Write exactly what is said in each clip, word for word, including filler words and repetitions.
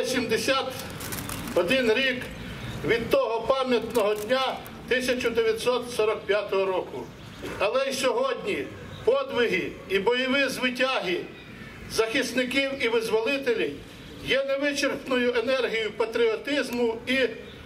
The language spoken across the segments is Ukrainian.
вже сімдесят один рік від того пам'ятного дня тисяча дев'ятсот сорок п'ятого року. Але й сьогодні подвиги і бойові звитяги захисників і визволителів є невичерпною енергією патріотизму і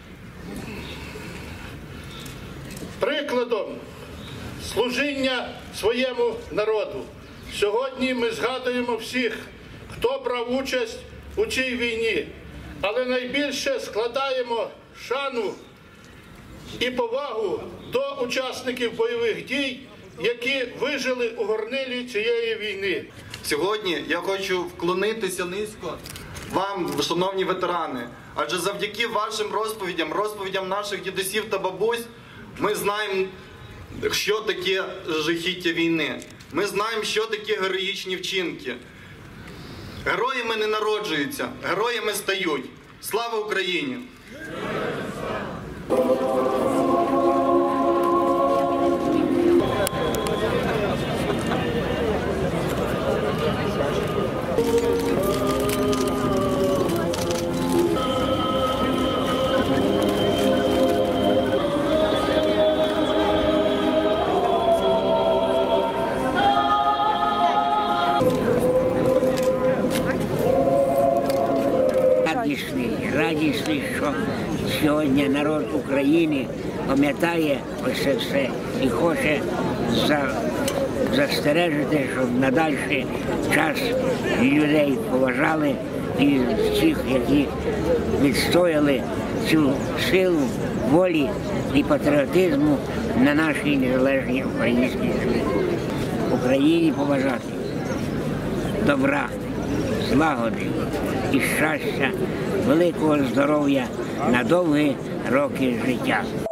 прикладом служіння своєму народу. Сьогодні ми згадуємо всіх, хто брав участь у цій війні, але найбільше складаємо шану і повагу до учасників бойових дій, які вижили у горнилі цієї війни. Сьогодні я хочу вклонитися низько вам, шановні ветерани, адже завдяки вашим розповідям, розповідям наших дідусів та бабусь, ми знаємо, що таке жахіття війни. Ми знаємо, що таке героїчні вчинки. Героями не народжуються, героями стають. Слава Україні! Радісний, радісний, що сьогодні народ України пам'ятає ось це все і хоче за, застережити, щоб на дальший час людей поважали і всіх, які відстояли цю силу волі і патріотизму на нашій незалежній українській землі. Україні побажати добра, злагоди і щастя, великого здоров'я на довгі роки життя.